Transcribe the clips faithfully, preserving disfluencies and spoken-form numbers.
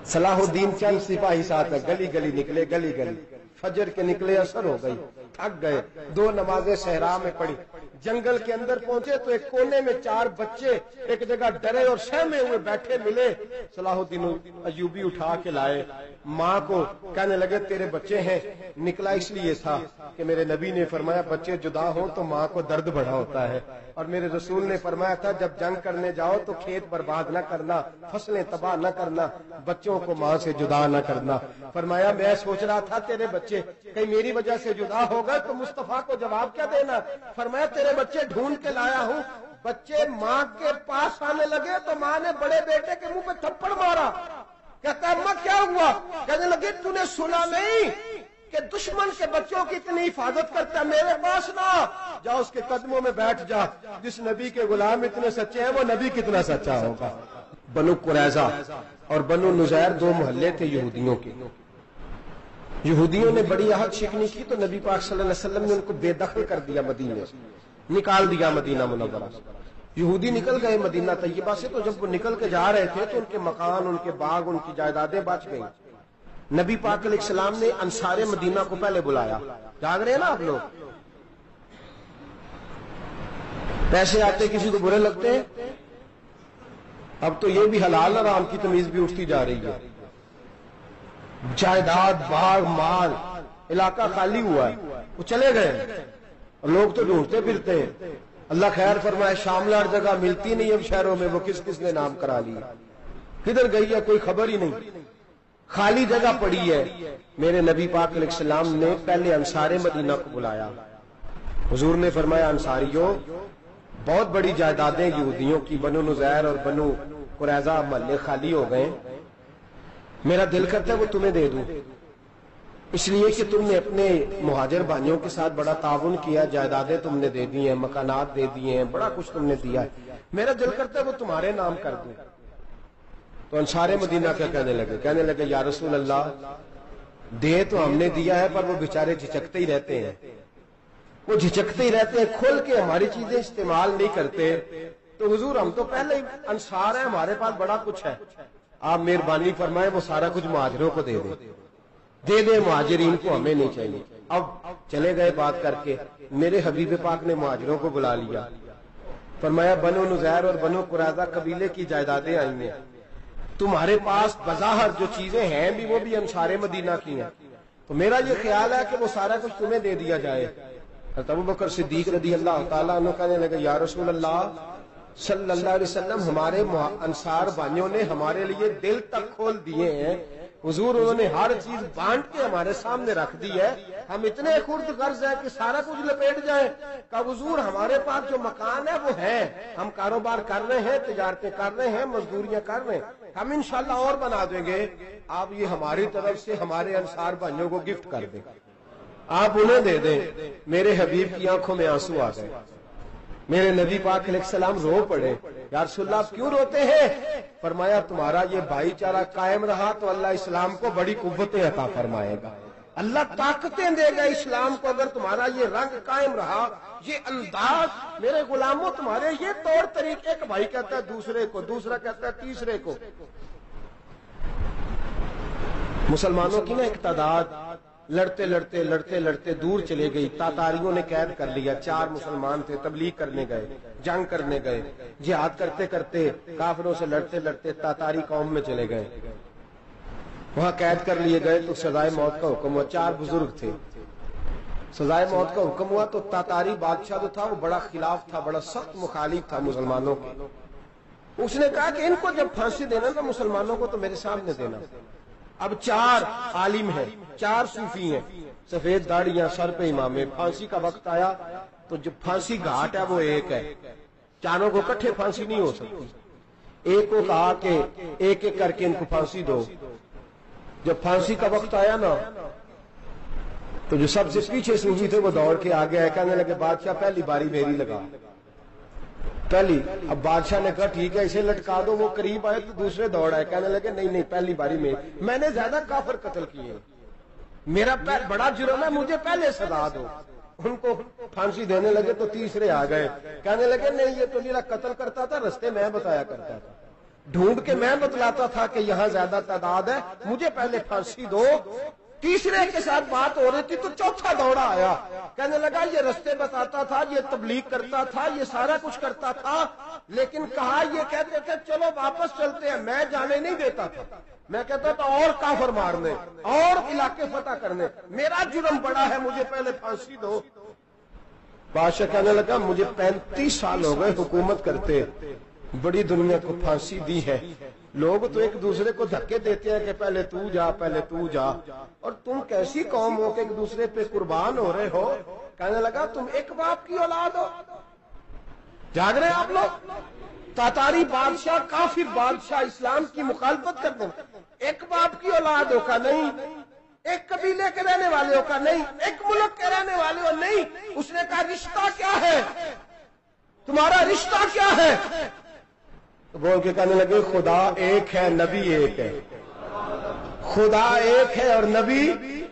صلاح الدین چند سپاہی ساتھ گلی گلی نکلے، گلی گلی فجر کے نکلے، اثر ہو گئی، تھک گئے، دو نمازیں صحرا میں پڑھی، جنگل کے اندر پہنچے تو ایک کونے میں چار بچے ایک جگہ ڈرے اور سہمے ہوئے بیٹھے ملے۔ صلاح الدین ایوبی اٹھا کے لائے، ماں کو کہنے لگے تیرے بچے ہیں، نکلا اس لیے تھا کہ میرے نبی نے فرمایا بچے جدا ہوں تو ماں کو درد بڑا ہوتا ہے، اور میرے رسول نے فرمایا تھا جب جنگ کرنے جاؤ تو کھیت برباد نہ کرنا، فصلیں تباہ نہ کرنا، بچوں کو ماں سے جدا نہ کرنا۔ فرمایا میں سوچ رہا تھا تیرے بچے کہیں میری وجہ سے جدا ہو گئے تو مصطفیٰ کو جواب کیا دینا؟ فرمایا تیرے بچے ڈھونڈ کے لایا ہوں۔ بچے ماں کے پاس آنے لگے تو ماں نے بڑے بیٹے کے منہ پہ تھپڑ مارا، کہتا ہے اماں کیا ہوا؟ کہنے لگے تو نے سنا نہیں کہ دشمن کے بچوں کی اتنی حفاظت کرتا ہے، میرے پاس نہ جا، اس کے قدموں میں بیٹھ جا، جس نبی کے غلام اتنے سچے ہیں وہ نبی کتنا سچا ہوگا۔ بنو قریظہ اور بنو نذیر دو محلے تھے یہودیوں کے، یہودیوں نے بڑی عہد شکنی کی تو نبی پاک صلی اللہ علیہ وسلم نے ان کو بے دخل کر دیا، مدینے سے نکال دیا، مدینہ منورہ سے۔ یہودی نکل گئے مدینہ طیبہ سے، تو جب وہ نکل کے جا رہے تھے تو ان کے مکان، ان کے باغ، ان کی جائیدادیں بچ گئیں۔ نبی پاک علیہ السلام نے انصار مدینہ کو پہلے بلایا، جاگ رہے ہیں نا آپ لوگ؟ پیسے آتے کسی کو برے لگتے ہیں، اب تو یہ بھی حلال حرام کی تمیز بھی اٹھتی جا رہی ہے۔ جائیداد، باغ، مال، علاقہ خالی ہوا ہے، وہ چلے گئے، لوگ تو ڈھونڈتے پھرتے ہیں۔ اللہ خیر فرمائے، شاملہ ہر جگہ ملتی نہیں اب شہروں میں، وہ کس کس نے نام کرا لیا، کدھر گئی ہے کوئی خبر ہی نہیں، خالی جگہ پڑی ہے۔ میرے نبی پاک علیہ السلام نے پہلے انصار مدینہ کو بلایا، حضور نے فرمایا انصاریوں بہت بڑی جائیدادیں یہودیوں کی، بنو نذیر اور بنو قریظہ محلے خالی ہو گئے، میرا دل کرتا ہے وہ تمہیں دے دوں، اس لیے کہ تم نے اپنے مہاجر بھائیوں کے ساتھ بڑا تعاون کیا، جائیدادیں تم نے دے دی ہیں، مکانات دے دیے ہیں، بڑا کچھ تم نے دیا ہے، میرا دل کرتا ہے وہ تمہارے نام کر دوں۔ تو انصار مدینہ کیا کہنے لگے؟ کہنے لگے یا رسول اللہ دے تو ہم نے دیا ہے پر وہ بیچارے جھچکتے ہی رہتے ہیں، وہ جھچکتے ہی رہتے ہیں، کھول کے ہماری چیزیں استعمال نہیں کرتے۔ تو حضور ہم تو پہلے انصار ہیں، ہمارے پاس بڑا کچھ ہے، آپ مہربانی فرمائیں وہ سارا کچھ مہاجروں کو دے دیں، دے دیں مہاجرین کو، ہمیں نہیں چاہیے۔ اب چلے گئے بات کر کے، میرے حبیب پاک نے مہاجروں کو بلا لیا، فرمایا بنو نذیر اور بنو قریظہ قبیلے کی جائیدادیں آئی ہیں، تمہارے پاس بظاہر جو چیزیں ہیں بھی وہ بھی انصار مدینہ کی ہیں، تو میرا یہ خیال ہے کہ وہ سارا کچھ تمہیں دے دیا جائے۔ حضرت ابوبکر صدیق رضی اللہ تعالیٰ عنہ کہنے لگے یا رسول اللہ صلی اللہ علیہ وسلم ہمارے انصار بھائیوں نے ہمارے لیے دل تک کھول دیے ہیں، حضور انہوں نے ہر چیز بانٹ کے ہمارے سامنے رکھ دی ہے، ہم اتنے خرد غرض ہیں کہ سارا کچھ لپیٹ جائیں۔ کہ حضور ہمارے پاس جو مکان ہے وہ ہے، ہم کاروبار کر رہے ہیں، تجارتیں کر رہے ہیں، مزدوریاں کر رہے ہیں، ہم انشاءاللہ اور بنا دیں گے، آپ یہ ہماری طرف سے ہمارے انصار بھائیوں کو گفٹ کر دیں، آپ انہیں دے دیں۔ میرے حبیب کی آنکھوں میں آنسو آ گئے، میرے نبی پاک علیہ السلام رو پڑے، یا رسول اللہ آپ کیوں روتے ہیں؟ فرمایا تمہارا یہ بھائی چارہ قائم رہا تو اللہ اسلام کو بڑی قوتیں عطا فرمائے گا، اللہ طاقتیں دے گا اسلام کو، اگر تمہارا یہ رنگ قائم رہا، یہ انداز، میرے غلاموں تمہارے یہ طور طریقے، ایک بھائی کہتا ہے دوسرے کو، دوسرا کہتا ہے تیسرے کو۔ مسلمانوں کی نا ایک تعداد لڑتے لڑتے لڑتے لڑتے دور چلے گئی، تاتاریوں نے قید کر لیا، چار مسلمان تھے، تبلیغ کرنے گئے، جنگ کرنے گئے، جہاد کرتے کرتے کافروں سے لڑتے لڑتے تاتاری قوم میں چلے گئے، وہاں قید کر لیے گئے تو سزائے موت کا حکم ہوا، چار بزرگ تھے، سزائے موت کا حکم ہوا تو تاتاری بادشاہ جو تھا وہ بڑا خلاف تھا، بڑا سخت مخالف تھا مسلمانوں کے، اس نے کہا کہ ان کو جب پھانسی دینا تو مسلمانوں کو تو میرے سامنے دینا۔ اب چار عالم ہیں، چار صوفی ہیں، سفید داڑیاں، سر پہ امامے، پھانسی کا وقت آیا تو جو پھانسی گھاٹ ہے وہ ایک ہے، چاروں کو کٹھے پھانسی نہیں ہو سکتی، ایک کو کہا کہ ایک ایک کر کے ان کو پھانسی دو۔ جب پھانسی کا وقت آیا نا تو جو سب سے پیچھے صوفی تھے وہ دوڑ کے آگے آئے، کہنے لگے بادشاہ پہلی باری میری لگا، پہلی۔ اب بادشاہ نے کہا ٹھیک ہے اسے لٹکا دو، وہ قریب آئے تو دوسرے دوڑ آئے، کہنے لگے نہیں نہیں پہلی باری میں میں نے زیادہ کافر قتل کیے، میرا بڑا جرم ہے، مجھے پہلے سزا دو۔ ان کو پھانسی دینے لگے تو تیسرے آ گئے، کہنے لگے نہیں یہ تو میرا قتل کرتا تھا، رستے میں بتایا کرتا تھا، ڈھونڈ کے میں بتلاتا تھا کہ یہاں زیادہ تعداد ہے، مجھے پہلے پھانسی دو۔ تیسرے کے ساتھ بات ہو رہی تھی تو چوتھا دوڑا آیا، کہنے لگا یہ رستے بتاتا تھا، یہ تبلیغ کرتا تھا، یہ سارا کچھ کرتا تھا، لیکن کہا یہ کہتے تھے چلو واپس چلتے ہیں، میں جانے نہیں دیتا تھا، میں کہتا تھا اور کافر مارنے اور علاقے فتح کرنے، میرا جرم بڑا ہے، مجھے پہلے پھانسی دو۔ بادشاہ کہنے لگا مجھے پینتیس سال ہو گئے حکومت کرتے، بڑی دنیا کو پھانسی دی ہے، لوگ تو ایک دوسرے کو دھکے دیتے ہیں کہ پہلے تو جا پہلے تو جا، اور تم کیسی قوم ہو کہ ایک دوسرے پہ قربان ہو رہے ہو۔ کہنے لگا تم ایک باپ کی اولاد ہو، جاگ رہے آپ لوگ؟ تاتاری بادشاہ، کافر بادشاہ، اسلام کی مخالفت کرتے ہیں، ایک باپ کی اولاد ہو کا نہیں، ایک قبیلے کے رہنے والے ہو کا نہیں، ایک ملک کے رہنے والے ہو نہیں۔ اس نے کہا رشتہ کیا ہے تمہارا، رشتہ کیا ہے؟ تو بول کے کہنے لگے خدا ایک ہے، نبی ایک ہے، خدا ایک ہے اور نبی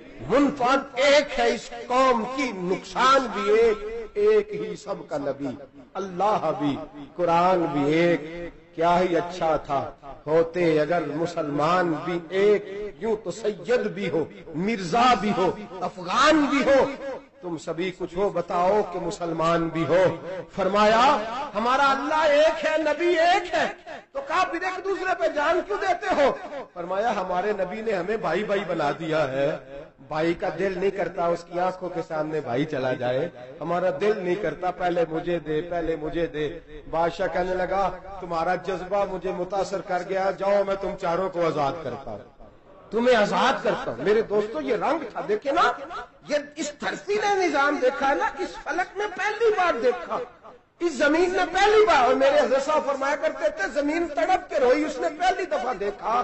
منفرد ایک ہے، اس قوم کی نقصان بھی ایک، ایک ہی سب کا نبی، اللہ بھی، قرآن بھی ایک۔ کیا ہی اچھا تھا ہوتے اگر مسلمان بھی ایک، یوں تو سید بھی ہو، مرزا بھی ہو، افغان بھی ہو، تم سبھی کچھ ہو، بتاؤ کہ مسلمان بھی ہو۔ فرمایا ہمارا اللہ ایک ہے، نبی ایک ہے، تو کہا پھر ایک دوسرے پہ جان کیوں دیتے ہو؟ فرمایا ہمارے نبی نے ہمیں بھائی بھائی بنا دیا ہے، بھائی کا دل نہیں کرتا اس کی آنکھوں کے سامنے بھائی چلا جائے، ہمارا دل نہیں کرتا پہلے مجھے دے پہلے مجھے دے۔ بادشاہ کہنے لگا تمہارا جذبہ مجھے متاثر کر گیا، جاؤ میں تم چاروں کو آزاد کرتا ہوں، تمہیں آزاد کرتا ہوں۔ میرے دوستو یہ رنگ تھا، دیکھیں نا، یہ اس دھرتی نے نظام دیکھا ہے نا، اس فلک میں پہلی بار دیکھا، اس زمین نے پہلی بار، اور میرے حضرت صاحب فرمایا کرتے تھے زمین تڑپ کے روئی، اس نے پہلی دفعہ دیکھا۔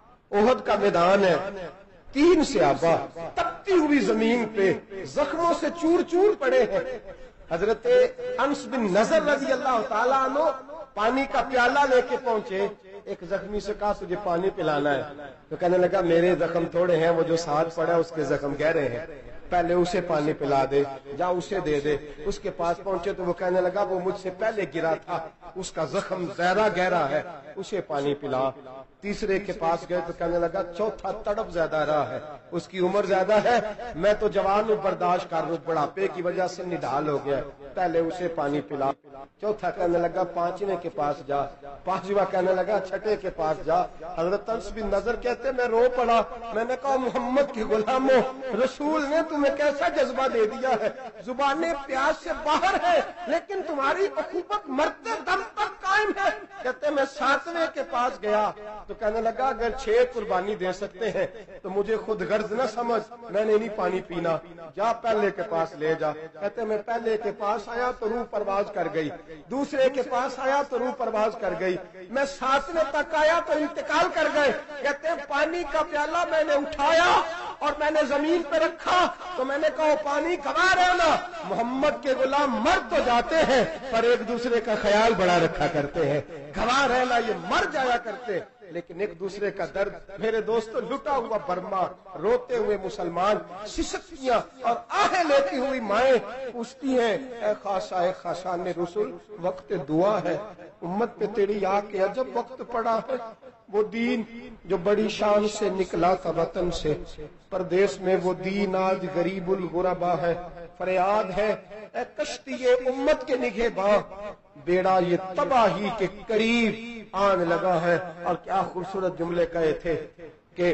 احد کا میدان ہے، تین صحابہ تپتی ہوئی زمین پہ زخموں سے چور چور پڑے ہیں۔ حضرت انس بن نضر رضی اللہ تعالیٰ عنہ پانی کا پیالہ لے کے پہنچے، ایک زخمی سے کہا تجھے پانی پلانا ہے، تو کہنے لگا میرے زخم تھوڑے ہیں، وہ جو ساتھ پڑا ہے اس کے زخم گہرے ہیں، پہلے اسے پانی پلا دے، جا اسے دے دے۔ اس کے پاس پہنچے تو وہ کہنے لگا وہ مجھ سے پہلے گرا تھا، اس کا زخم زیادہ گہرا ہے، اسے پانی پلا۔ تیسرے کے پاس گئے تو کہنے لگا چوتھا تڑپ زیادہ رہا ہے، اس کی عمر زیادہ ہے، میں تو جوان ہوں برداشت کر لوں، بڑھاپے کی وجہ سے نڈال ہو گیا، پہلے اسے پانی پلا۔ چوتھا کہنے لگا پانچویں کے پاس جا، پانچواں کہنے لگا چھٹے کے پاس جا۔ حضرت انس بن نضر کہتے میں رو پڑا، میں نے کہا محمد کے غلاموں، رسول نے تمہیں کیسا جذبہ دے دیا ہے، زبانیں پیاس سے باہر ہے لیکن تمہاری اخوت مرتے دم تک قائم ہے۔ کہتے میں ساتویں کے پاس گیا تو کہنے لگا اگر چھ قربانی دے سکتے ہیں تو مجھے خود غرض نہ سمجھ، میں نے نہیں پانی پینا، جا پہلے کے پاس لے جا۔ کہتے میں پہلے کے پاس آیا تو روح پرواز کر گئی، دوسرے کے پاس آیا تو روح پرواز کر گئی، میں ساتویں تک آیا تو انتقال کر گئے۔ کہتے ہیں پانی کا پیالہ میں نے اٹھایا اور میں نے زمین پہ رکھا تو میں نے کہا پانی گوا رہنا، محمد کے غلام مر تو جاتے ہیں پر ایک دوسرے کا خیال بڑا رکھا کرتے ہیں، گوا رہنا یہ مر جایا کرتے لیکن ایک دوسرے کا درد۔ میرے دوستو لٹا ہوا برما، روتے ہوئے مسلمان، سسکیاں اور آہیں لیتی ہوئی مائیں پوچھتی ہیں اے خاصا اے خاصان رسول، وقت دعا ہے، امت پہ تیری آ کے عجب وقت پڑا ہے، وہ دین جو بڑی شان سے نکلا تھا وطن سے، پردیس میں وہ دین آج غریب الغربا ہے، فریاد ہے اے کشتی امت کے نگہ باں، بیڑا یہ تباہی کے قریب آن لگا ہے۔ اور کیا خوبصورت جملے کہے تھے کہ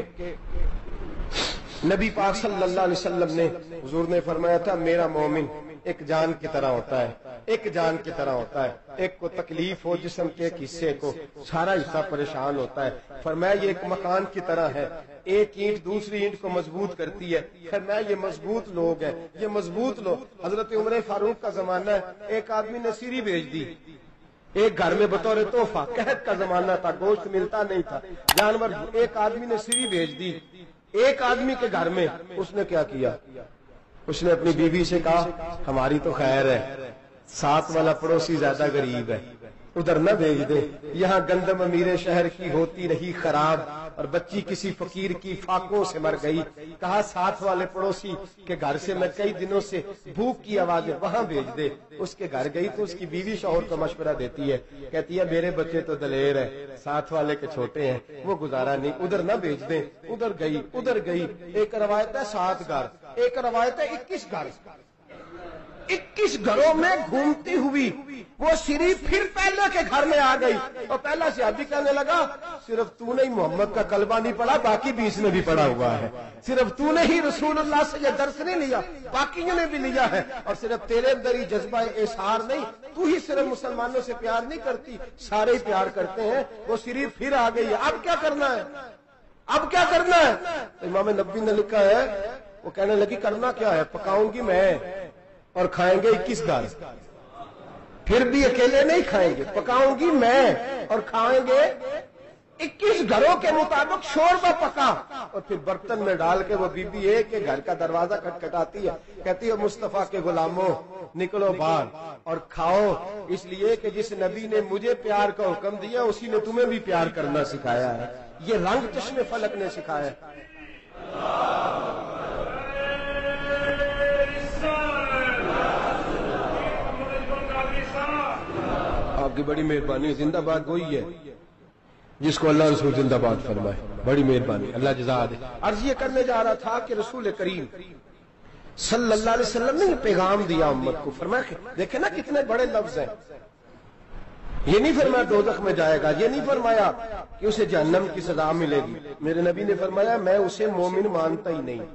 نبی پاک صلی اللہ علیہ وسلم نے، حضور نے فرمایا تھا میرا مومن ایک جان کی طرح ہوتا ہے، ایک جان کی طرح ہوتا ہے، ایک کو تکلیف ہو جسم کے ایک حصے کو سارا حصہ پریشان ہوتا ہے، فرمایا یہ ایک مکان کی طرح ہے، ایک اینٹ دوسری اینٹ کو مضبوط کرتی ہے، فرمایا یہ مضبوط لوگ ہیں، یہ مضبوط لوگ۔ حضرت عمر فاروق کا زمانہ ہے، ایک آدمی نے سیری بھیج دی ایک گھر میں بطور تحفہ، قحط کا زمانہ تھا، گوشت ملتا نہیں تھا، جانور، ایک آدمی نے سیری بھیج دی ایک آدمی کے گھر میں، اس نے کیا کیا، اس نے اپنی بیوی سے کہا ہماری تو خیر ہے، ساتھ والا پڑوسی زیادہ غریب ہے، ادھر نہ بھیج دے، یہاں گندم امیر شہر کی ہوتی رہی خراب، اور بچی کسی فقیر کی فاقوں سے مر گئی. کہا ساتھ والے پڑوسی کے گھر سے میں کئی دنوں سے بھوک کی آوازیں وہاں بھیج دے. اس کے گھر گئی تو اس کی بیوی شوہر کو مشورہ دیتی ہے, کہتی ہے میرے بچے تو دلیر ہے, ساتھ والے کے چھوٹے ہیں, وہ گزارا نہیں, ادھر نہ بھیج دیں. ادھر گئی ادھر گئی. ایک روایت ہے سات گھر, ایک روایت ہے اکیس گھر. اکیس گھروں میں گھومتی ہوئی وہ شریف پھر پہلے کے گھر میں آ گئی. اور پہلا صحابی کہنے لگا صرف تو نے ہی محمد کا کلمہ نہیں پڑھا, باقی بیس نے بھی پڑھا ہوا ہے. صرف تو نے ہی رسول اللہ سے یہ درس نہیں لیا, باقیوں نے بھی لیا ہے. اور صرف تیرے اندر ہی جذبہ اظہار نہیں, تو ہی صرف مسلمانوں سے پیار نہیں کرتی, سارے ہی پیار کرتے ہیں. وہ شریف پھر آ گئی ہے, اب کیا کرنا ہے, اب کیا کرنا ہے؟ امام نبوی نے لکھا ہے, وہ کہنے لگی کرنا کیا ہے, پکاؤں گی میں اور کھائیں گے اکیس گھر. پھر بھی اکیلے نہیں کھائیں گے, پکاؤں گی میں اور کھائیں گے اکیس گھروں کے مطابق شوربہ پکا. اور پھر برتن میں ڈال کے وہ بی بی ایک کے گھر کا دروازہ کھٹکھٹاتی ہے, کہتی ہے مصطفیٰ کے غلاموں نکلو باہر اور کھاؤ, اس لیے کہ جس نبی نے مجھے پیار کا حکم دیا اسی نے تمہیں بھی پیار کرنا سکھایا ہے. یہ رنگ چشم فلک نے سکھایا ہے. آپ کی بڑی مہربانی, زندہ باد وہی ہے جس کو اللہ رسول زندہ باد فرمائے, بڑی مہربانی, اللہ جزا دے. عرض یہ کرنے جا رہا تھا کہ رسول کریم صلی اللہ علیہ وسلم نے پیغام دیا امت کو. فرمایا دیکھیں نا کتنے بڑے لفظ ہیں. یہ نہیں فرمایا دوزخ میں جائے گا, یہ نہیں فرمایا کہ اسے جہنم کی سزا ملے گی. میرے نبی نے فرمایا میں اسے مومن مانتا ہی نہیں,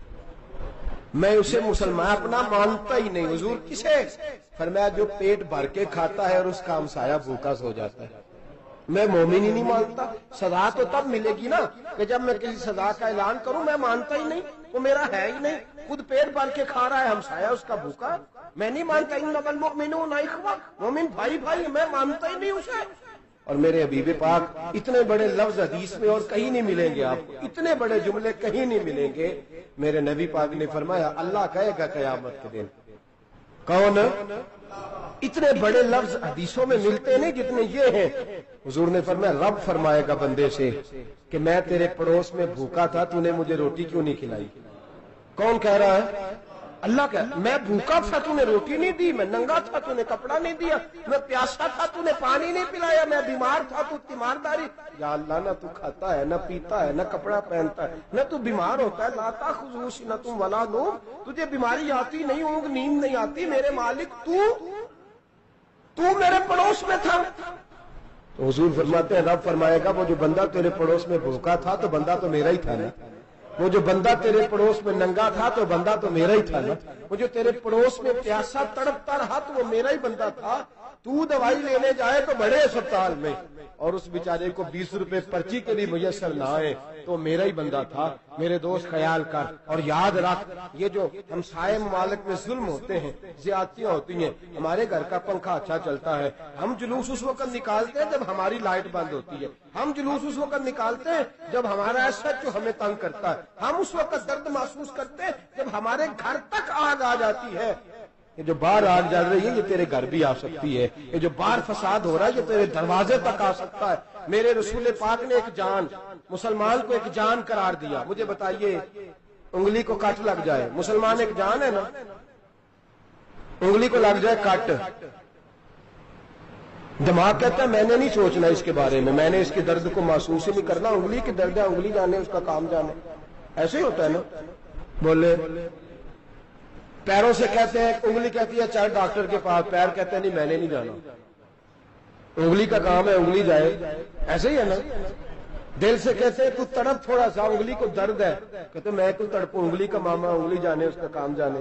میں اسے مسلمان اپنا مانتا ہی نہیں. حضور کسے؟ فرمایا جو پیٹ بھر کے کھاتا ہے اور اس کا ہمسایہ بھوکا سو جاتا ہے. میں مومن ہی نہیں مانتا. سزا تو تب ملے گی نا کہ جب میں کسی سزا کا اعلان کروں. میں مانتا ہی نہیں, وہ میرا ہے ہی نہیں. خود پیٹ بھر کے کھا رہا ہے, ہمسایہ اس کا بھوکا, میں نہیں مانتا. انما المؤمنون اخوہ, مومن بھائی بھائی, میں مانتا ہی نہیں اسے. اور میرے حبیب پاک اتنے بڑے لفظ حدیث میں اور کہیں نہیں ملیں گے آپ کو, اتنے بڑے جملے کہیں نہیں ملیں گے. میرے نبی پاک نے فرمایا اللہ کہے گا قیامت کے دن, کون؟ اتنے بڑے لفظ حدیثوں میں ملتے نہیں جتنے یہ ہیں. حضور نے فرمایا رب فرمائے گا بندے سے کہ میں تیرے پڑوس میں بھوکا تھا, تو نے مجھے روٹی کیوں نہیں کھلائی؟ کون کہہ رہا ہے؟ اللہ کہ میں بھوکا تھا تو نے روٹی نہیں دی, میں ننگا تھا تو نے کپڑا نہیں دیا, میں پیاسا تھا تو نے پانی نہیں پلایا, میں بیمار تھا تو تیمارداری. یا اللہ نہ تو کھاتا ہے, نہ پیتا ہے, نہ کپڑا پہنتا ہے, نہ تو بیمار ہوتا ہے. لا تاخذہ سنۃ ولا نوم, تجھے بیماری آتی نہیں, اونگ نیند نہیں آتی. میرے مالک تو تو میرے پڑوس میں تھا. تو حضور فرماتے ہیں رب فرمائے گا وہ جو بندہ تیرے پڑوس میں بھوکا تھا تو بندہ تو میرا ہی تھا نا, وہ جو بندہ تیرے پڑوس میں ننگا تھا تو بندہ تو میرا ہی تھا نا, وہ جو تیرے پڑوس میں پیاسا تڑپتا رہا تو وہ میرا ہی بندہ تھا. تو دوائی لینے جائے تو بڑے اسپتال میں اور اس بیچارے کو بیس روپے پرچی کے بھی میسر نہ آئے تو میرا ہی بندہ تھا. میرے دوست خیال کر اور یاد رکھ, یہ جو ہمسائے ممالک میں ظلم ہوتے ہیں, زیادتیاں ہوتی ہیں. ہمارے گھر کا پنکھا اچھا چلتا ہے, ہم جلوس اس وقت نکالتے ہیں جب ہماری لائٹ بند ہوتی ہے. ہم جلوس اس وقت نکالتے ہیں جب ہمارا ایسا جو ہمیں تنگ کرتا ہے. ہم اس وقت درد محسوس کرتے ہیں جب ہمارے گھر تک آگ آ جاتی ہے. یہ جو باہر آگ جل رہی ہے یہ تیرے گھر بھی آ سکتی ہے, یہ جو باہر فساد ہو رہا ہے یہ تیرے دروازے تک آ سکتا ہے. میرے رسول پاک نے ایک جان, مسلمان کو ایک جان قرار دیا. مجھے بتائیے انگلی کو کٹ لگ جائے, مسلمان ایک جان ہے نا, انگلی کو لگ جائے کٹ, دماغ کہتا ہے میں نے نہیں سوچنا اس کے بارے میں, میں نے اس کے درد کو محسوس ہی نہیں کرنا. انگلی کی درد ہے, انگلی جانے, اس کا کام جانے. ایسے ہی ہوتا ہے نا. بولے پیروں سے کہتے ہیں, انگلی کہتی ہے چل ڈاکٹر کے پاس, پیر کہتے ہیں نہیں میں نے نہیں جانا, انگلی کا کام ہے انگلی جائے. ایسے ہی ہے نا. دل سے کہتے ہیں تو تڑپ تھوڑا سا, انگلی کو درد ہے, کہتے ہیں میں تو تڑپوں, انگلی کا ماما, انگلی جانے, اس کا کام جانے.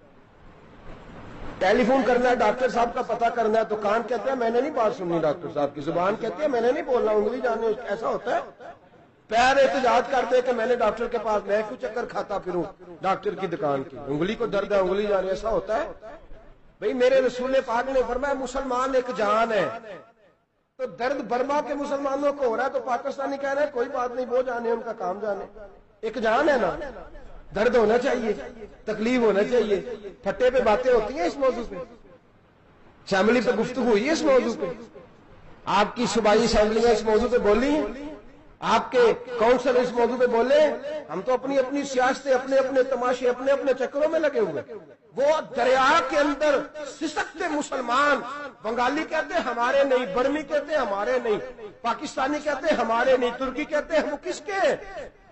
ٹیلی فون کرنا ہے, ڈاکٹر صاحب کا پتہ کرنا ہے, تو کان کہتے ہیں میں نے نہیں بات سننی ڈاکٹر صاحب کی, زبان کہتی ہے میں نے نہیں بولنا, انگلی جانے. ایسا ہوتا ہے. پیر احتجاج کرتے کہ میں نے ڈاکٹر کے پاس, میں کیوں چکر کھاتا پھروں ڈاکٹر کی دکان کی, انگلی کو درد ہے انگلی جانے. ایسا ہوتا ہے بھئی. میرے رسول پاک نے فرمایا مسلمان ایک جان ہے. تو درد برما کے مسلمانوں کو ہو رہا ہے تو پاکستانی کہہ رہے ہیں کوئی بات نہیں, وہ جانے, ان کا کام جانے. ایک جان ہے نا, درد ہونا چاہیے, تکلیف ہونا چاہیے. پھٹے پہ باتیں ہوتی ہیں اس موضوع پہ, اسمبلی پہ گفتگو ہوئی ہے اس موضوع پہ, آپ کی صوبائی اسمبلیاں اس موضوع پہ بولی ہیں, آپ کے کونسل اس موضوع پہ بولے ہم تو اپنی اپنی سیاستیں اپنے اپنے تماشے اپنے اپنے چکروں میں لگے ہوئے. وہ دریا کے اندر سسکتے مسلمان، بنگالی کہتے ہیں ہمارے نہیں، برمی کہتے ہیں ہمارے نہیں، پاکستانی کہتے ہیں ہمارے نہیں، ترکی کہتے ہیں وہ کس کے ہیں؟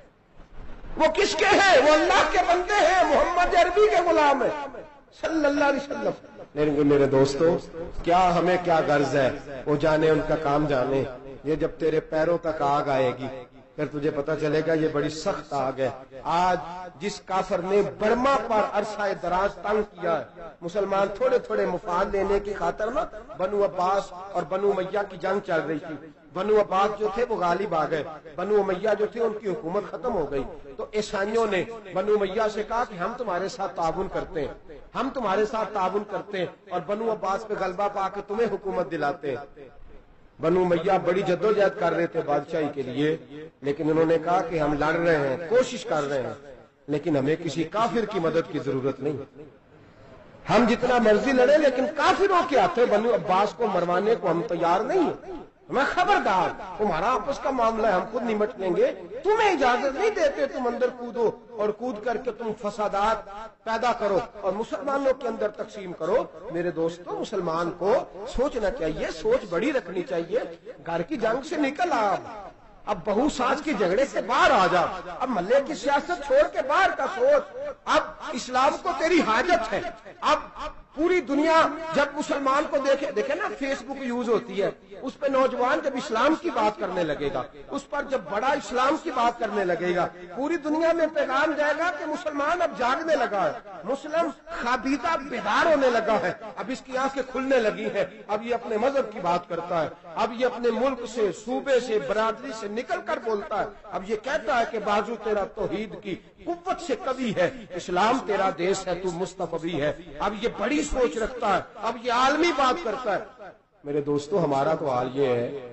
وہ کس کے ہیں؟ وہ اللہ کے بندے ہیں، محمد عربی کے غلام ہیں صلی اللہ علیہ وسلم. لیکن میرے دوستو کیا ہمیں کیا غرض ہے؟ وہ جانے ان کا کام جانے. یہ جب تیرے پیروں تک آگ آئے گی پھر تجھے پتا چلے گا یہ بڑی سخت آگ ہے. آج جس کافر نے برما پر عرصہ دراز تنگ کیا ہے، مسلمان تھوڑے تھوڑے مفاد لینے کی خاطر نا بنو عباس اور بنو امیہ کی جنگ چل رہی تھی. بنو عباس جو تھے وہ غالب آ گئے، بنو امیہ جو تھے ان کی حکومت ختم ہو گئی. تو عیسائیوں نے بنو امیہ سے کہا کہ ہم تمہارے ساتھ تعاون کرتے ہیں، ہم تمہارے ساتھ تعاون کرتے ہیں اور بنو عباس پہ غلبہ پا کے تمہیں حکومت دلاتے ہیں. بنو امیہ بڑی جدوجہد کر رہے تھے بادشاہی کے لیے، لیکن انہوں نے کہا کہ ہم لڑ رہے ہیں، کوشش کر رہے ہیں، لیکن ہمیں کسی کافر کی مدد کی ضرورت نہیں. ہم جتنا مرضی لڑیں لیکن کافروں کے ہاتھوں بنو عباس کو مروانے کو ہم تیار نہیں ہیں. میں خبردار، تمہارا آپس کا معاملہ ہے، ہم خود نمٹ لیں گے، تمہیں اجازت نہیں دیتے تم اندر کودو اور کود کر کے تم فسادات پیدا کرو اور مسلمانوں کے اندر تقسیم کرو. میرے دوستو مسلمان کو سوچنا چاہیے، سوچ بڑی رکھنی چاہیے. گھر کی جنگ سے نکل آ، اب بہو ساز کے جھگڑے سے باہر آ جا، اب محلے کی سیاست چھوڑ کے باہر کا سوچ. اب اسلام کو تیری حاجت ہے. اب پوری دنیا جب مسلمان کو دیکھے دیکھے نا فیس بک یوز ہوتی ہے، اس پہ نوجوان جب اسلام کی بات کرنے لگے گا، اس پر جب بڑا اسلام کی بات کرنے لگے گا، پوری دنیا میں پیغام جائے گا کہ مسلمان اب جاگنے لگا ہے، مسلم خابیدہ بیدار ہونے لگا ہے، اب اس کی آنکھیں کھلنے لگی ہیں، اب یہ اپنے مذہب کی بات کرتا ہے، اب یہ اپنے ملک سے، صوبے سے، برادری سے نکل کر بولتا ہے. اب یہ کہتا ہے کہ بازو تیرا توحید کی قوت سے کبھی ہے، اسلام تیرا دیش ہے، تو مصطفی ہے. اب یہ بڑی سوچ رکھتا ہے، اب یہ عالمی بات کرتا ہے. میرے دوستو ہمارا تو حال یہ ہے،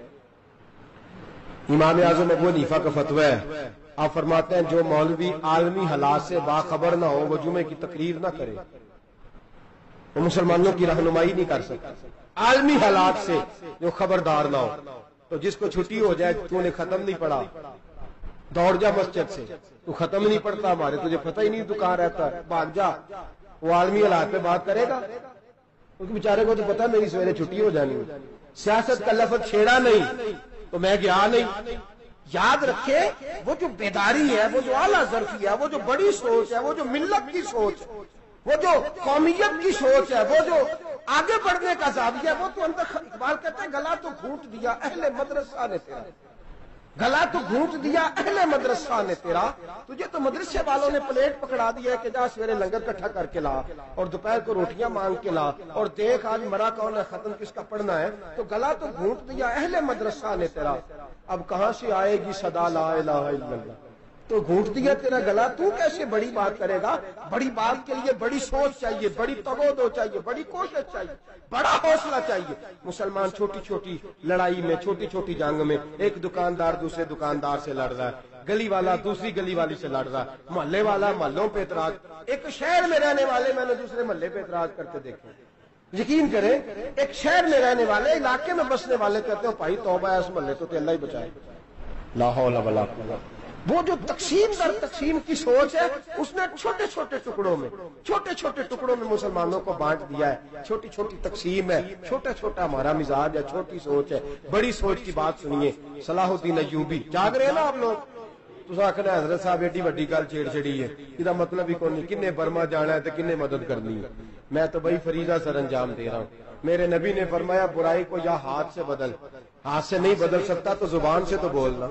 امام اعظم ابو حنیفہ کا فتویٰ ہے، آپ فرماتے ہیں جو مولوی عالمی حالات سے باخبر نہ ہو وہ جمعے کی تقریر نہ کرے، وہ مسلمانوں کی رہنمائی نہیں کر سکتا. عالمی حالات سے جو خبردار نہ ہو، تو جس کو چھٹی ہو جائے تو نے ختم نہیں پڑھا دوڑ جا مسجد سے، تو ختم نہیں پڑتا ہمارے، تجھے پتہ ہی نہیں تو کہاں رہتا ہے، بھاگ جا. وہ عالمی حالات پہ بات کرے گا، کیونکہ بیچارے کو تو پتہ میری سویرے چھٹی ہو جانی. سیاست کا لفظ چھیڑا نہیں تو میں گیا نہیں. یاد رکھے وہ جو بیداری ہے، وہ جو اعلیٰ ظرفی ہے، وہ جو بڑی سوچ ہے، وہ جو ملت کی سوچ ہے، وہ جو قومیت کی سوچ ہے، وہ جو آگے بڑھنے کا زاویہ ہے، وہ تو اندر اقبال کہتے ہیں گلا تو گھونٹ دیا اہل مدرسہ نے تیرا، گلا تو گھونٹ دیا اہل مدرسہ نے تیرا. تجھے تو مدرسے والوں نے پلیٹ پکڑا دیا ہے کہ جا سویرے لنگر کٹھا کر کے لا اور دوپہر کو روٹیاں مانگ کے لا اور دیکھ آج مرا کون ہے، ختم کس کا پڑھنا ہے. تو گلا تو گھونٹ دیا اہل مدرسہ نے تیرا، اب کہاں سے آئے گی صدا لا الہ الا اللہ. تو گھونٹ دیا تیرا گلا، تو کیسے بڑی بات کرے گا؟ بڑی بات کے لیے بڑی سوچ چاہیے، بڑی تگودو چاہیے، بڑی کوشش چاہیے، بڑا حوصلہ چاہیے. مسلمان چھوٹی چھوٹی لڑائی میں، چھوٹی چھوٹی جنگ میں، ایک دکاندار دوسرے دکاندار سے لڑ رہا ہے، گلی والا دوسری گلی والی سے لڑ رہا ہے، محلے والا محلوں پہ اعتراض. ایک شہر میں رہنے والے میں نے دوسرے محلے پہ اعتراض کرتے دیکھے. یقین کریں ایک شہر میں رہنے والے، علاقے میں بسنے والے کہتے ہیں بھائی توبہ ہے اس محلے تو اللہ ہی بچائے. لا حول ولا قوت. وہ جو تقسیم در تقسیم کی سوچ ہے، اس نے چھوٹے چھوٹے ٹکڑوں میں چھوٹے چھوٹے ٹکڑوں میں مسلمانوں کو بانٹ دیا ہے. چھوٹی چھوٹی تقسیم ہے، چھوٹا چھوٹا ہمارا مزاج ہے، چھوٹی سوچ ہے. بڑی سوچ کی بات سنیے. صلاح الدین ایوبی، جاگ رہے ہیں نا آپ لوگ؟ تو آخنا حضرت صاحب ایڈی وڈی گل چھیڑ چھڑی ہے، یہ مطلب ہی کون نہیں، کنے برما جانا ہے تو کنے مدد کرنی ہے. میں تو بھائی فریضہ سر انجام دے رہا ہوں. میرے نبی نے فرمایا برائی کو یا ہاتھ سے بدل، ہاتھ سے نہیں بدل سکتا تو زبان سے تو بولنا.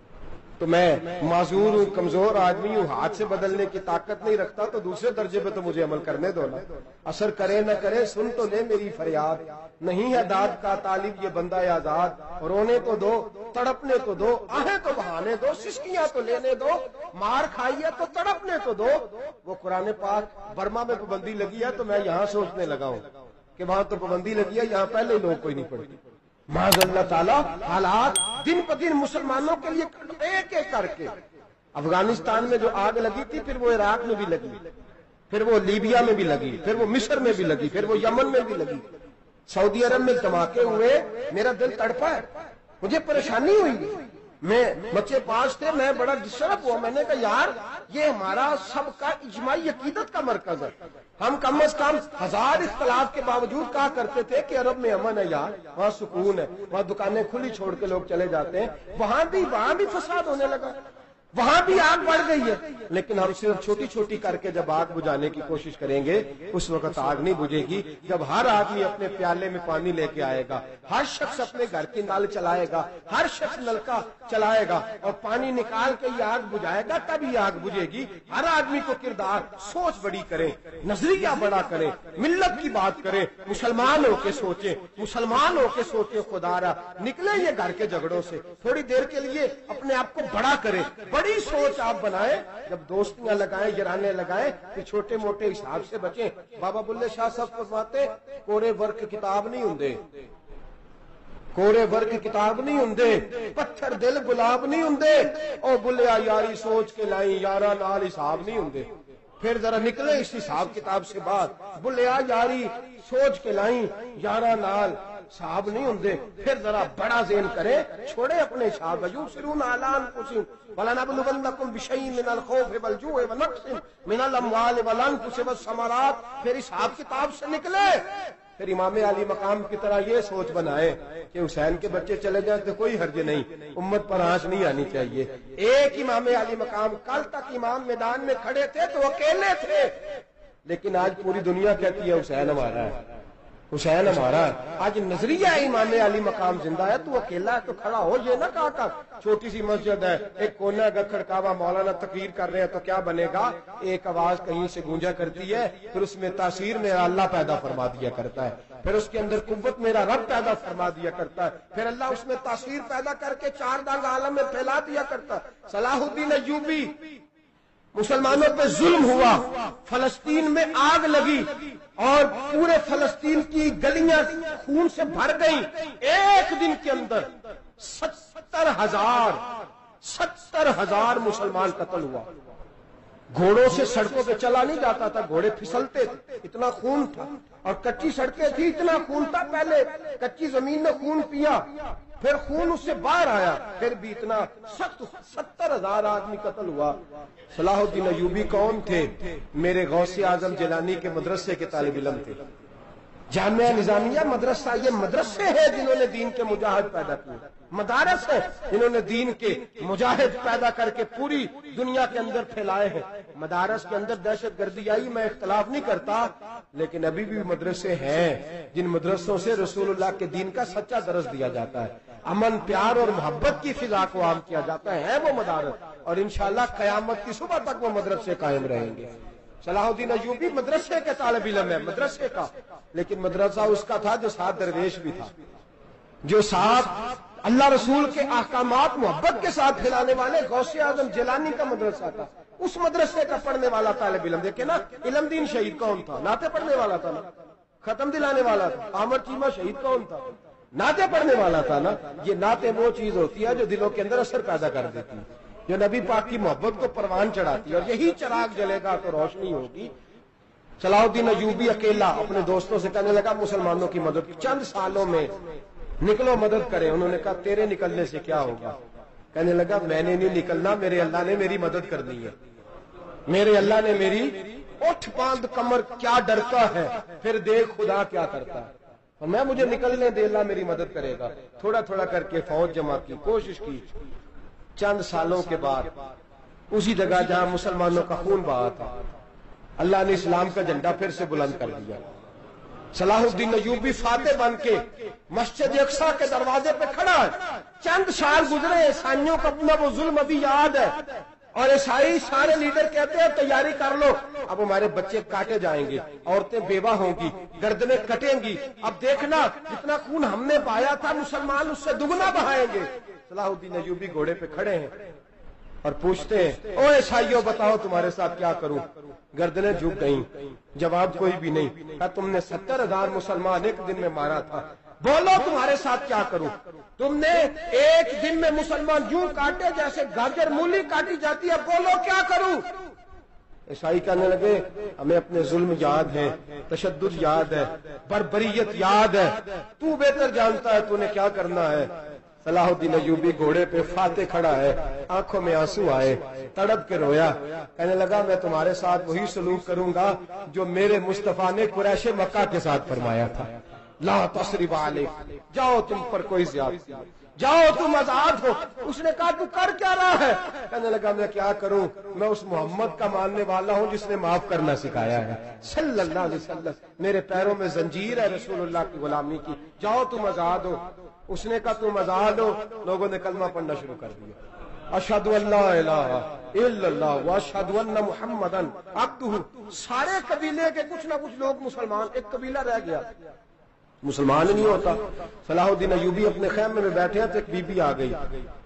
تو میں معذور ہوں، کمزور آدمی ہوں، ہاتھ سے بدلنے کی طاقت نہیں رکھتا، تو دوسرے درجے پہ تو مجھے عمل کرنے دو نا. اثر کرے نہ کرے سن تو لے میری فریاد، نہیں ہے داد کا طالب یہ بندہ آزاد. رونے تو دو، تڑپنے تو دو، آہیں تو بہانے دو، سسکیاں تو لینے دو، مار کھائی ہے تو تڑپنے تو دو. وہ قرآن پاک برما میں پابندی لگی ہے تو میں یہاں سوچنے لگا ہوں کہ وہاں تو پابندی لگی ہے، یہاں پہلے لوگ کوئی نہیں پڑھتے. معاذ اللہ تعالیٰ حالات دن پہ دن مسلمانوں کے لیے ایک ایک کر کے. افغانستان میں جو آگ لگی تھی پھر وہ عراق میں بھی لگی، پھر وہ لیبیا میں بھی لگی، پھر وہ مصر میں بھی لگی، پھر وہ یمن میں بھی لگی، سعودی عرب میں دھماکے ہوئے. میرا دل تڑپا ہے، مجھے پریشانی ہوئی. میں بچے پانچ تھے، میں بڑا ڈسٹرب ہوا، میں نے کہا یار یہ ہمارا سب کا اجماعی عقیدت کا مرکز ہے، ہم کم از کم ہزار اختلاف کے باوجود کہا کرتے تھے کہ عرب میں امن ہے یار، وہاں سکون ہے، وہاں دکانیں کھلی چھوڑ کے لوگ چلے جاتے ہیں، وہاں بھی وہاں بھی فساد ہونے لگا، وہاں بھی آگ بڑھ گئی ہے، لیکن ہم صرف چھوٹی چھوٹی کر کے جب آگ بجھانے کی کوشش کریں گے اس وقت آگ نہیں بجھے گی، جب ہر آدمی اپنے پیالے میں پانی لے کے آئے گا، ہر شخص اپنے گھر کی نل چلائے گا، ہر شخص نلکا چلائے گا اور پانی نکال کے یہ آگ بجھائے گا، تب یہ آگ بجھے گی۔ ہر آدمی کو کردار سوچ بڑی کرے، نظریہ بڑا کرے، ملت کی بات کرے، مسلمان ہو کے سوچے، مسلمان ہو کے سوچے، خدا را نکلے یہ گھر کے جھگڑوں سے، تھوڑی دیر کے لیے اپنے آپ کو بڑا کرے، بڑی سوچ آپ بنائیں، جب دوستیاں لگائیں، یارانے لگائیں، کہ چھوٹے موٹے حساب سے بچیں۔ بابا بلے شاہ صاحب فرماتے کوڑے ورک کتاب نہیں ہوندے، کوڑے ورک کتاب نہیں ہوندے، پتھر دل گلاب نہیں ہوندے، او بلیا یاری سوچ کے لائیں، یارا نال حساب نہیں ہوندے۔ پھر ذرا نکلے اس حساب کتاب سے بات، بلیا یاری سوچ کے لائیں، یارا نال صاحب نہیں ہوندے۔ پھر ذرا بڑا ذہن کرے، چھوڑے اپنے حساب، یبصرون اعلی انفسہم وَلَنَبْلُوَنَّكُمْ بِشَيْءٍ مِّنَ الْخَوْفِ وَالْجُوعِ وَنَقْصٍ مِّنَ الْأَمْوَالِ وَالْأَنفُسِ وَالثَّمَرَاتِ، پھر حساب کتاب سے نکلے، پھر امام علی مقام کی طرح یہ سوچ بنائے کہ حسین کے بچے چلے جائیں تو کوئی حرج نہیں، امت پر آنچ نہیں آنی چاہیے۔ ایک امام علی مقام، کل تک امام میدان میں کھڑے تھے تو اکیلے تھے، لیکن آج پوری دنیا کہتی ہے حسین ہمارا ہے، حسین ہمارا ہے۔ آج نظریہ امام علی مقام زندہ ہے، تو اکیلا ہے تو کھڑا ہو، یہ نہ کہا کر چھوٹی سی مسجد ہے، ایک کونا کا کھڑکاوا، مولانا تقریر کر رہے ہیں تو کیا بنے گا، ایک آواز کہیں سے گونجا کرتی ہے، پھر اس میں تاثیر میرا اللہ پیدا فرما دیا کرتا ہے، پھر اس کے اندر قوت میرا رب پیدا فرما دیا کرتا ہے، پھر اللہ اس میں تاثیر پیدا کر کے چار دانگ عالم میں پھیلا دیا کرتا ہے۔ صلاح الدین ایوبی، مسلمانوں پہ ظلم ہوا، فلسطین میں آگ لگی اور پورے فلسطین کی گلیاں خون سے بھر گئیں، ایک دن کے اندر ستر ہزار ستر ہزار مسلمان قتل ہوا۔ گھوڑوں سے سڑکوں پہ چلا نہیں جاتا تھا، گھوڑے پھسلتے تھے، اتنا خون تھا، اور کچی سڑکیں تھی، اتنا خون تھا، پہلے کچی زمین نے خون پیا، پھر خون اس سے باہر آیا، پھر بھی اتنا سخت ستر ہزار آدمی قتل ہوا۔ صلاح الدین ایوبی کون تھے؟ میرے غوث اعظم جیلانی کے مدرسے کے طالب علم تھے۔ جامعہ نظامیہ مدرسہ، یہ مدرسے ہیں جنہوں نے دین کے مجاہد پیدا کیے، مدارس ہیں جنہوں نے دین کے مجاہد پیدا کر کے پوری دنیا کے اندر پھیلائے ہیں۔ مدارس کے اندر دہشت گردی آئی، میں اختلاف نہیں کرتا، لیکن ابھی بھی مدرسے ہیں جن مدرسوں سے رسول اللہ کے دین کا سچا درس دیا جاتا ہے، امن، پیار اور محبت کی فضا کو عام کیا جاتا ہے وہ مدارس، اور انشاءاللہ قیامت کی صبح تک وہ مدرسے قائم رہیں گے۔ صلاح الدین ایوبی مدرسے کے طالب علم ہے، مدرسے کا، لیکن مدرسہ اس کا تھا جو ساتھ درویش بھی تھا، جو ساتھ اللہ رسول کے احکامات محبت کے ساتھ پھیلانے والے غوث اعظم جیلانی کا مدرسہ تھا، اس مدرسے کا پڑھنے والا طالب علم۔ دیکھیں نا، علم دین شہید کون تھا؟ نعتیں پڑھنے والا تھا نا، ختم دلانے والا تھا۔ احمد چیمہ شہید کون تھا؟ نعتیں پڑھنے والا تھا نا۔ یہ نعتیں وہ چیز ہوتی ہے جو دلوں کے اندر اثر پیدا کر دیتی ہے، جو نبی پاک کی محبت کو پروان چڑھاتی ہے، اور یہی چراغ جلے گا تو روشنی ہوگی۔ صلاح الدین ایوبی اکیلا اپنے دوستوں سے کہنے لگا مسلمانوں کی مدد چند سالوں میں نکلو، مدد کریں۔ انہوں نے کہا تیرے نکلنے سے کیا ہوگا؟ کہنے لگا میں نے نہیں نکلنا، میرے اللہ نے میری مدد کرنی ہے، میرے اللہ نے میری اٹھ باندھ کمر، کیا ڈرتا ہے پھر دیکھ خدا کیا کرتا ہے، اور میں مجھے نکلنے دے، اللہ میری مدد کرے گا۔ تھوڑا تھوڑا کر کے فوج جمع کی، کوشش کی، چند سالوں کے بعد اسی جگہ جہاں مسلمانوں کا خون بہا تھا اللہ نے اسلام کا جھنڈا پھر سے بلند کر دیا۔ صلاح الدین ایوبی فاتح بن کے مسجد اقصی کے دروازے پہ کھڑا ہے۔ چند سال گزرے، عیسائیوں کا اپنا وہ ظلم ابھی یاد ہے، اور عیسائی سارے لیڈر کہتے ہیں تیاری کر لو، اب ہمارے بچے کاٹے جائیں گے، عورتیں بیوہ ہوں گی، گردنیں کٹیں گی، اب دیکھنا جتنا خون ہم نے بہایا تھا مسلمان اس سے دگنا بہائیں گے۔ صلاح الدین ایوبی گھوڑے پہ کھڑے ہیں اور پوچھتے ہیں او عیسائیوں بتاؤ تمہارے ساتھ کیا کروں؟ گردنیں جھک گئیں، جواب کوئی بھی نہیں۔ کہا تم نے ستر ہزار مسلمان ایک دن میں مارا تھا، بولو تمہارے ساتھ کیا کروں؟ تم نے ایک دن میں مسلمان یوں کاٹے جیسے گاجر مولی کاٹی جاتی ہے، بولو کیا کروں؟ عیسائی کہنے لگے ہمیں اپنے ظلم یاد ہے، تشدد یاد ہے، بربریت یاد ہے، تو بہتر جانتا ہے تو نے کیا کرنا ہے۔ صلاح الدین ایوبی گھوڑے پہ فاتح کھڑا ہے، آنکھوں میں آنسو آئے، تڑپ کے رویا، کہنے لگا میں تمہارے ساتھ وہی سلوک کروں گا جو میرے مصطفیٰ نے قریش مکہ کے ساتھ فرمایا تھا، لا تثریب علیکم، جاؤ تم پر کوئی زیادتی، جاؤ تم آزاد ہو۔ اس نے کہا تو کر کیا رہا ہے؟ کہنے لگا میں کیا کروں، میں اس محمد کا ماننے والا ہوں جس نے معاف کرنا سکھایا ہے صلی اللہ علیہ وسلم، میرے پیروں میں زنجیر ہے رسول اللہ کی غلامی کی، جاؤ تم آزاد ہو۔ اس نے کہا تم آزاد ہو، لوگوں نے کلمہ پڑھنا شروع کر دیا، اشہد ان لا الہ الا اللہ واشہد ان محمدن عبدہ۔ سارے قبیلے کے کچھ نہ کچھ لوگ مسلمان، ایک قبیلہ رہ گیا مسلمان نہیں ہوتا۔ صلاح الدین ایوبی اپنے خیمے میں بیٹھے ہیں تو ایک بی بی آ گئی،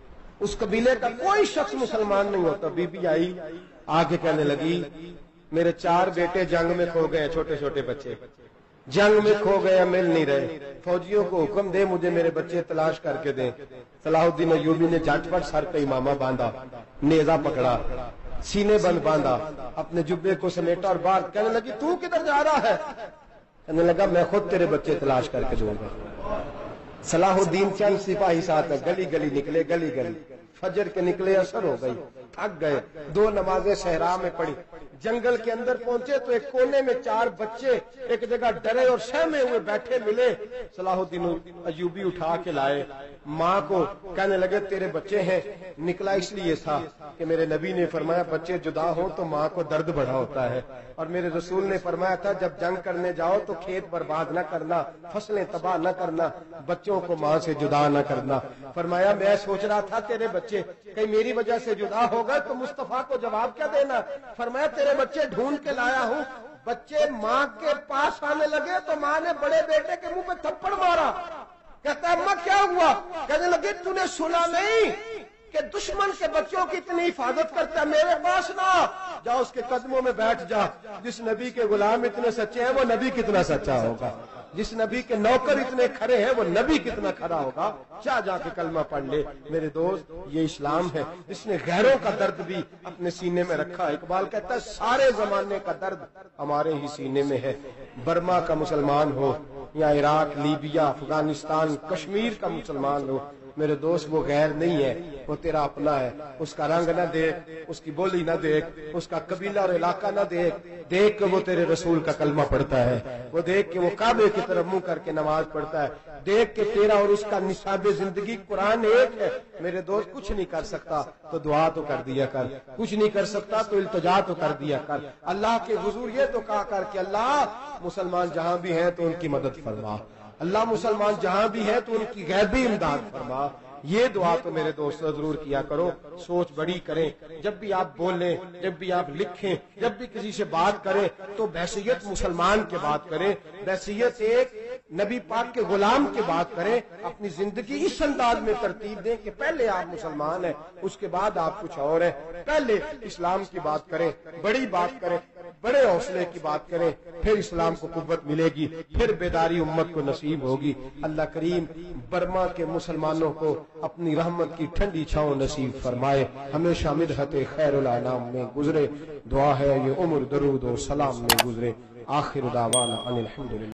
اس قبیلے کا کوئی شخص مسلمان نہیں ہوتا، بی بی آئی آگے کہنے لگی میرے چار بیٹے جنگ میں کھو گئے، چھوٹے چھوٹے بچے جنگ میں کھو گئے، مل نہیں رہے، فوجیوں کو حکم دے مجھے میرے بچے تلاش کر کے دیں۔ صلاح الدین ایوبی نے جھٹ پٹ سر پہ امامہ باندھا، نیزہ پکڑا، سینے بند باندھا، اپنے جبے کو سمیٹا اور باہر کہنے لگی تو کدھر جا رہا ہے؟ کہنے لگا میں خود تیرے بچے تلاش کر کے دوں گا۔ صلاح الدین چند سپاہی ساتھ گلی گلی نکلے، گلی گلی فجر کے نکلے، اثر ہو گئی، تھک گئے، دو نمازیں صحرا میں پڑھی، جنگل کے اندر پہنچے تو ایک کونے میں چار بچے ایک جگہ ڈرے اور سہمے ہوئے بیٹھے ملے، صلاح الدین ایوبی اٹھا کے لائے، ماں کو کہنے لگے تیرے بچے ہیں، نکلا اس لیے تھا کہ میرے نبی نے فرمایا بچے جدا ہوں تو ماں کو درد بڑا ہوتا ہے، اور میرے رسول نے فرمایا تھا جب جنگ کرنے جاؤ تو کھیت برباد نہ کرنا، فصلیں تباہ نہ کرنا، بچوں کو ماں سے جدا نہ کرنا۔ فرمایا میں سوچ رہا تھا تیرے بچے کہیں میری وجہ سے جدا ہو گئے تو مصطفیٰ کو جواب کیا دینا؟ فرمایا تیرے بچے ڈھونڈ کے لایا ہوں۔ بچے ماں کے پاس آنے لگے تو ماں نے بڑے بیٹے کے منہ پہ تھپڑ مارا، کہتا ہے اماں کیا ہوا؟ کہنے لگے تو نے سنا نہیں کہ دشمن کے بچوں کی اتنی حفاظت کرتا ہے، میرے پاس نہ جا، اس کے قدموں میں بیٹھ جا، جس نبی کے غلام اتنے سچے ہیں وہ نبی کتنا سچا ہوگا، جس نبی کے نوکر اتنے کھڑے ہیں وہ نبی کتنا کھڑا ہوگا، جا جا کے کلمہ پڑھ لے۔ میرے دوست یہ اسلام ہے جس نے غیروں کا درد بھی اپنے سینے میں رکھا۔ اقبال کہتا ہے سارے زمانے کا درد ہمارے ہی سینے میں ہے، برما کا مسلمان ہو یا عراق، لیبیا، افغانستان، کشمیر کا مسلمان ہو، میرے دوست وہ غیر نہیں ہے، وہ تیرا اپنا ہے۔ اس کا رنگ نہ دیکھ، اس کی بولی نہ دیکھ، اس کا قبیلہ اور علاقہ نہ دیکھ، دیکھ کہ وہ تیرے رسول کا کلمہ پڑھتا ہے، وہ دیکھ کہ وہ کعبے کی طرف منہ کر کے نماز پڑھتا ہے، دیکھ کہ تیرا اور اس کا نصاب زندگی قرآن ایک ہے۔ میرے دوست کچھ نہیں کر سکتا تو دعا تو کر دیا کر، کچھ نہیں کر سکتا تو التجا تو کر دیا کر، اللہ کے حضور یہ تو کہا کر کہ اللہ مسلمان جہاں بھی ہیں تو ان کی مدد فرما، اللہ مسلمان جہاں بھی ہے تو ان کی غیبی امداد فرما۔ یہ دعا تو میرے دوست ضرور کیا کرو، سوچ بڑی کریں، جب بھی آپ بولیں، جب بھی آپ لکھیں، جب بھی کسی سے بات کریں تو بحیثیت مسلمان کے بات کریں، بحیثیت ایک نبی پاک کے غلام کے بات کریں، اپنی زندگی اس انداز میں ترتیب دیں کہ پہلے آپ مسلمان ہیں، اس کے بعد آپ کچھ اور ہیں، پہلے اسلام کی بات کریں، بڑی بات کریں، بڑے حوصلے کی بات کریں، پھر اسلام کو قوت ملے گی، پھر بیداری امت کو نصیب ہوگی۔ اللہ کریم برما کے مسلمانوں کو اپنی رحمت کی ٹھنڈی چھاؤں نصیب فرمائے، ہمیشہ مدحت خیر الانام میں گزرے، دعا ہے یہ عمر درود و سلام میں گزرے۔ آخر دعوانا ان الحمدللہ۔